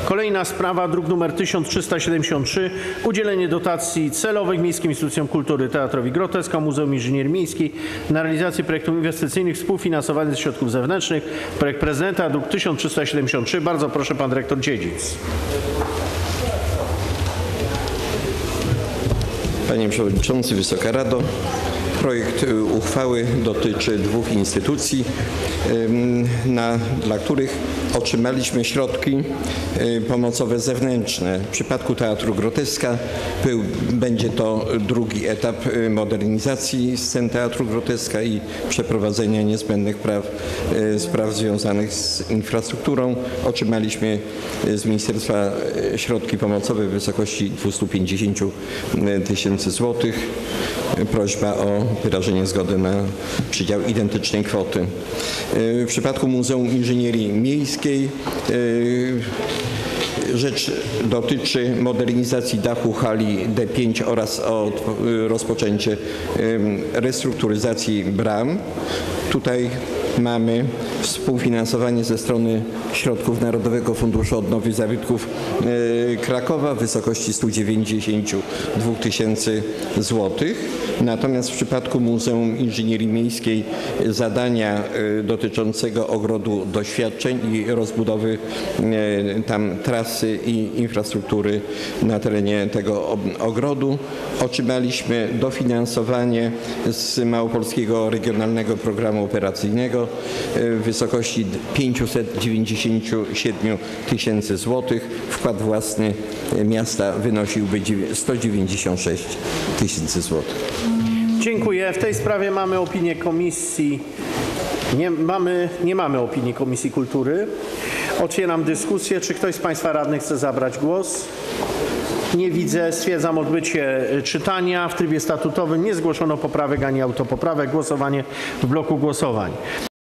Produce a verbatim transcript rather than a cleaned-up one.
Kolejna sprawa, druk nr tysiąc trzysta siedemdziesiąt trzy. Udzielenie dotacji celowych Miejskim Instytucjom Kultury Teatrowi Groteska, Muzeum Inżynierii Miejskiej na realizację projektów inwestycyjnych współfinansowanych ze środków zewnętrznych. Projekt prezydenta, druk tysiąc trzysta siedemdziesiąt trzy. Bardzo proszę, pan dyrektor Dziedzic. Panie Przewodniczący, Wysoka Rado. Projekt uchwały dotyczy dwóch instytucji, na, dla których otrzymaliśmy środki pomocowe zewnętrzne. W przypadku Teatru Groteska był, będzie to drugi etap modernizacji scen Teatru Groteska i przeprowadzenia niezbędnych praw, spraw związanych z infrastrukturą. Otrzymaliśmy z Ministerstwa środki pomocowe w wysokości dwieście pięćdziesiąt tysięcy złotych. Prośba o wyrażenie zgody na przydział identycznej kwoty. W przypadku Muzeum Inżynierii Miejskiej rzecz dotyczy modernizacji dachu hali D pięć oraz o rozpoczęcie restrukturyzacji bram. Tutaj mamy współfinansowanie ze strony środków Narodowego Funduszu Odnowy Zabytków Krakowa w wysokości stu dziewięćdziesięciu dwóch tysięcy złotych. Natomiast w przypadku Muzeum Inżynierii Miejskiej zadania dotyczącego ogrodu doświadczeń i rozbudowy tam trasy i infrastruktury na terenie tego ogrodu otrzymaliśmy dofinansowanie z Małopolskiego Regionalnego Programu Operacyjnego w wysokości pięciuset dziewięćdziesięciu siedmiu tysięcy złotych. Wkład własny miasta wynosiłby sto dziewięćdziesiąt sześć tysięcy złotych. Dziękuję. W tej sprawie mamy opinię komisji. Nie mamy, nie mamy opinii Komisji Kultury. Otwieram dyskusję. Czy ktoś z państwa radnych chce zabrać głos? Nie widzę. Stwierdzam odbycie czytania. W trybie statutowym nie zgłoszono poprawek ani autopoprawek. Głosowanie w bloku głosowań.